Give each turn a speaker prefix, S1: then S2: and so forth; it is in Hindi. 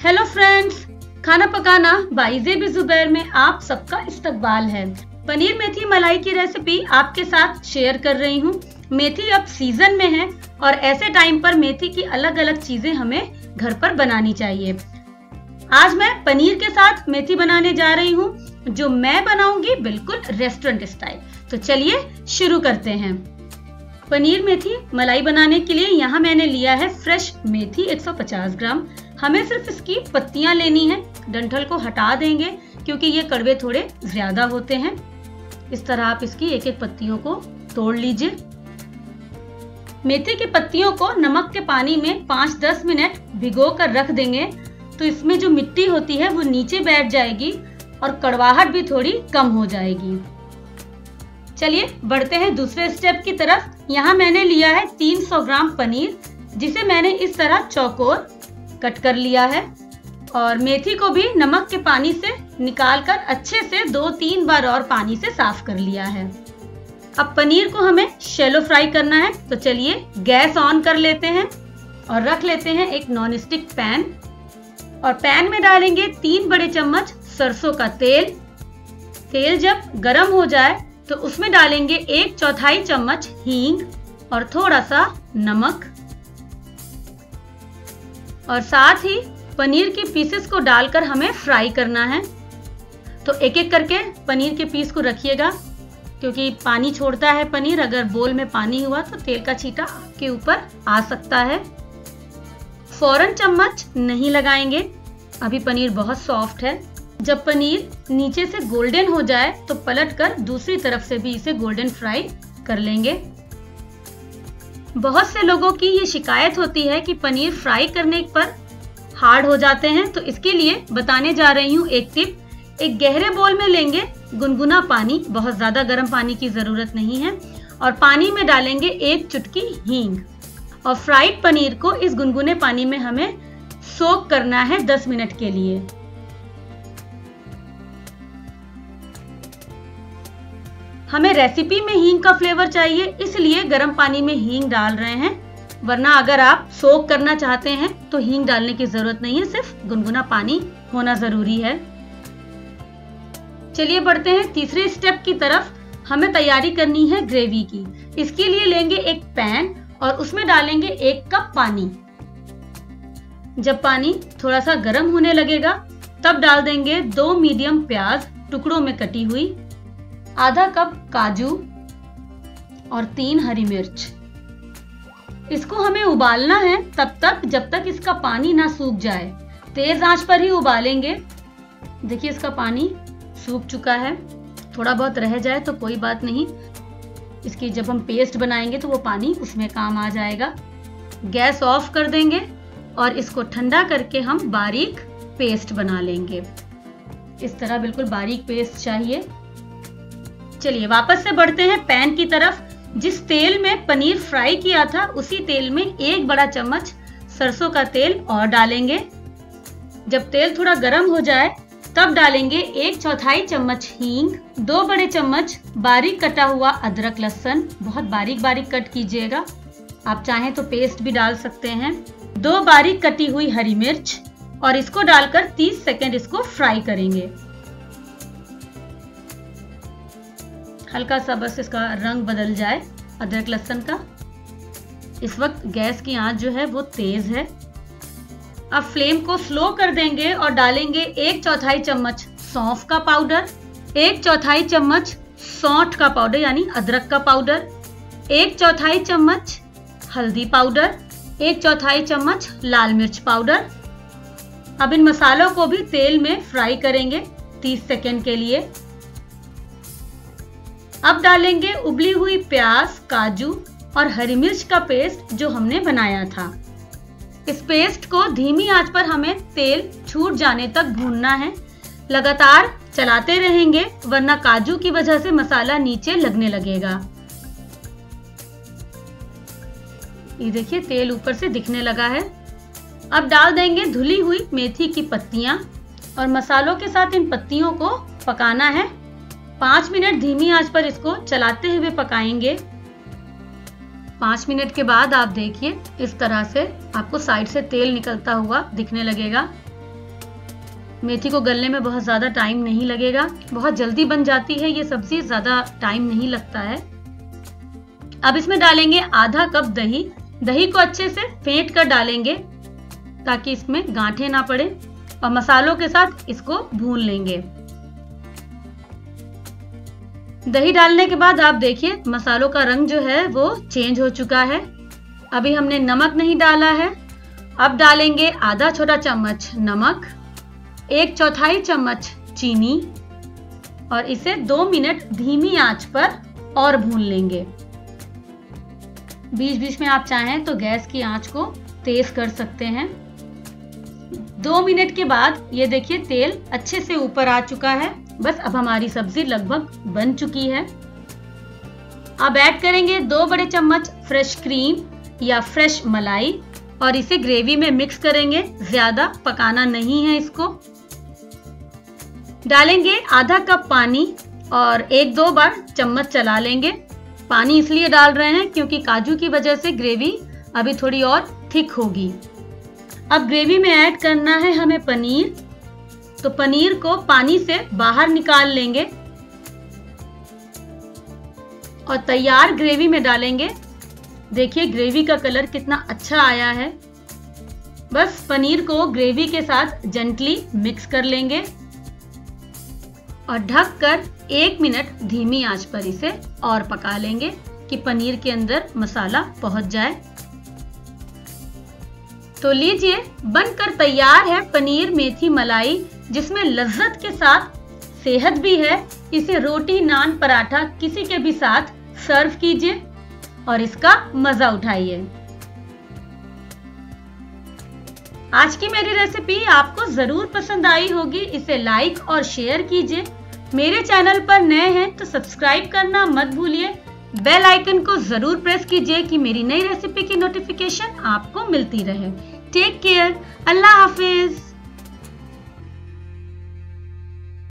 S1: हेलो फ्रेंड्स, खाना पकाना बाई ज़ेबी ज़ुबैर में आप सबका इस्तकबाल है। पनीर मेथी मलाई की रेसिपी आपके साथ शेयर कर रही हूँ। मेथी अब सीजन में है और ऐसे टाइम पर मेथी की अलग अलग चीजें हमें घर पर बनानी चाहिए। आज मैं पनीर के साथ मेथी बनाने जा रही हूँ, जो मैं बनाऊंगी बिल्कुल रेस्टोरेंट स्टाइल। तो चलिए शुरू करते हैं। पनीर मेथी मलाई बनाने के लिए यहाँ मैंने लिया है फ्रेश मेथी 150 ग्राम। हमें सिर्फ इसकी पत्तियां लेनी है, डंठल को हटा देंगे क्योंकि ये कड़वे थोड़े ज्यादा होते हैं। इस तरह आप इसकी एक एक पत्तियों को तोड़ लीजिए। मेथी की पत्तियों को नमक के पानी में 5-10 मिनट भिगो कर रख देंगे, तो इसमें जो मिट्टी होती है वो नीचे बैठ जाएगी और कड़वाहट भी थोड़ी कम हो जाएगी। चलिए बढ़ते हैं दूसरे स्टेप की तरफ। यहाँ मैंने लिया है 300 ग्राम पनीर, जिसे मैंने इस तरह चौकोर कट कर लिया है और मेथी को भी नमक के पानी से निकालकर अच्छे से 2-3 बार और पानी से साफ कर लिया है। अब पनीर को हमें शैलो फ्राई करना है, तो चलिए गैस ऑन कर लेते हैं और रख लेते हैं एक नॉन स्टिक पैन। और पैन में डालेंगे 3 बड़े चम्मच सरसों का तेल। तेल जब गरम हो जाए तो उसमें डालेंगे 1/4 चम्मच हींग और थोड़ा सा नमक, और साथ ही पनीर के पीसेस को डालकर हमें फ्राई करना है। तो एक एक करके पनीर के पीस को रखिएगा, क्योंकि पानी छोड़ता है पनीर। अगर बोल में पानी हुआ तो तेल का छींटा आपके ऊपर आ सकता है। फौरन चम्मच नहीं लगाएंगे, अभी पनीर बहुत सॉफ्ट है। जब पनीर नीचे से गोल्डन हो जाए तो पलटकर दूसरी तरफ से भी इसे गोल्डन फ्राई कर लेंगे। बहुत से लोगों की ये शिकायत होती है कि पनीर फ्राई करने पर हार्ड हो जाते हैं, तो इसके लिए बताने जा रही हूँ एक टिप। एक गहरे बोल में लेंगे गुनगुना पानी, बहुत ज्यादा गर्म पानी की जरूरत नहीं है, और पानी में डालेंगे 1 चुटकी हींग। और फ्राइड पनीर को इस गुनगुने पानी में हमें सोक करना है 10 मिनट के लिए। हमें रेसिपी में हींग का फ्लेवर चाहिए, इसलिए गर्म पानी में हींग डाल रहे हैं, वरना अगर आप सोक करना चाहते हैं तो हींग डालने की जरूरत नहीं है, सिर्फ गुनगुना पानी होना जरूरी है। चलिए बढ़ते हैं तीसरे स्टेप की तरफ। हमें तैयारी करनी है ग्रेवी की। इसके लिए लेंगे एक पैन और उसमें डालेंगे 1 कप पानी। जब पानी थोड़ा सा गर्म होने लगेगा तब डाल देंगे 2 मीडियम प्याज टुकड़ों में कटी हुई, आधा कप काजू और 3 हरी मिर्च। इसको हमें उबालना है तब तक जब तक इसका पानी ना सूख जाए। तेज आंच पर ही उबालेंगे। देखिए इसका पानी सूख चुका है, थोड़ा बहुत रह जाए तो कोई बात नहीं, इसकी जब हम पेस्ट बनाएंगे तो वो पानी उसमें काम आ जाएगा। गैस ऑफ कर देंगे और इसको ठंडा करके हम बारीक पेस्ट बना लेंगे। इस तरह बिल्कुल बारीक पेस्ट चाहिए। चलिए वापस से बढ़ते हैं पैन की तरफ। जिस तेल में पनीर फ्राई किया था उसी तेल में 1 बड़ा चम्मच सरसों का तेल और डालेंगे। जब तेल थोड़ा गर्म हो जाए तब डालेंगे 1/4 चम्मच हींग, 2 बड़े चम्मच बारीक कटा हुआ अदरक लहसुन, बहुत बारीक बारीक कट कीजिएगा, आप चाहें तो पेस्ट भी डाल सकते हैं, 2 बारीक कटी हुई हरी मिर्च, और इसको डालकर 30 सेकेंड इसको फ्राई करेंगे। हल्का सा बस इसका रंग बदल जाए अदरक लहसुन का। इस वक्त गैस की आंच जो है वो तेज है। अब फ्लेम को स्लो कर देंगे और डालेंगे 1/4 चम्मच सौंफ का पाउडर, 1/4 चम्मच सौंठ का पाउडर यानी अदरक का पाउडर, 1/4 चम्मच हल्दी पाउडर, 1/4 चम्मच लाल मिर्च पाउडर। अब इन मसालों को भी तेल में फ्राई करेंगे 30 सेकेंड के लिए। अब डालेंगे उबली हुई प्याज, काजू और हरी मिर्च का पेस्ट जो हमने बनाया था। इस पेस्ट को धीमी आंच पर हमें तेल छूट जाने तक भूनना है। लगातार चलाते रहेंगे वरना काजू की वजह से मसाला नीचे लगने लगेगा। ये देखिए तेल ऊपर से दिखने लगा है। अब डाल देंगे धुली हुई मेथी की पत्तियां और मसालों के साथ इन पत्तियों को पकाना है। 5 मिनट धीमी आंच पर इसको चलाते हुए पकाएंगे। 5 मिनट के बाद आप देखिए इस तरह से आपको साइड से तेल निकलता हुआ दिखने लगेगा। मेथी को गलने में बहुत ज़्यादा टाइम नहीं लगेगा, बहुत जल्दी बन जाती है ये सब्जी, ज़्यादा टाइम नहीं लगता है। अब इसमें डालेंगे आधा कप दही। दही को अच्छे से फेंट कर डालेंगे ताकि इसमें गांठें ना पड़े, और मसालों के साथ इसको भून लेंगे। दही डालने के बाद आप देखिए मसालों का रंग जो है वो चेंज हो चुका है। अभी हमने नमक नहीं डाला है। अब डालेंगे आधा छोटा चम्मच नमक, 1/4 चम्मच चीनी, और इसे 2 मिनट धीमी आंच पर और भून लेंगे। बीच बीच में आप चाहें तो गैस की आंच को तेज कर सकते हैं। 2 मिनट के बाद ये देखिए तेल अच्छे से ऊपर आ चुका है। बस अब हमारी सब्जी लगभग बन चुकी है। अब ऐड करेंगे 2 बड़े चम्मच फ्रेश क्रीम या फ्रेश मलाई, और इसे ग्रेवी में मिक्स करेंगे। ज्यादा पकाना नहीं है इसको। डालेंगे आधा कप पानी और 1-2 बार चम्मच चला लेंगे। पानी इसलिए डाल रहे हैं क्योंकि काजू की वजह से ग्रेवी अभी थोड़ी और थिक होगी। अब ग्रेवी में ऐड करना है हमें पनीर, तो पनीर को पानी से बाहर निकाल लेंगे और तैयार ग्रेवी में डालेंगे। देखिए ग्रेवी का कलर कितना अच्छा आया है। बस पनीर को ग्रेवी के साथ जेंटली मिक्स कर लेंगे और ढककर 1 मिनट धीमी आंच पर इसे और पका लेंगे कि पनीर के अंदर मसाला पहुंच जाए। तो लीजिए बनकर तैयार है पनीर मेथी मलाई, जिसमें लज्जत के साथ सेहत भी है। इसे रोटी, नान, पराठा किसी के भी साथ सर्व कीजिए और इसका मजा उठाइए। आज की मेरी रेसिपी आपको जरूर पसंद आई होगी। इसे लाइक और शेयर कीजिए। मेरे चैनल पर नए हैं तो सब्सक्राइब करना मत भूलिए। बेल आइकन को जरूर प्रेस कीजिए कि मेरी नई रेसिपी की नोटिफिकेशन आपको मिलती रहे। Take care. अल्लाह हाफिज।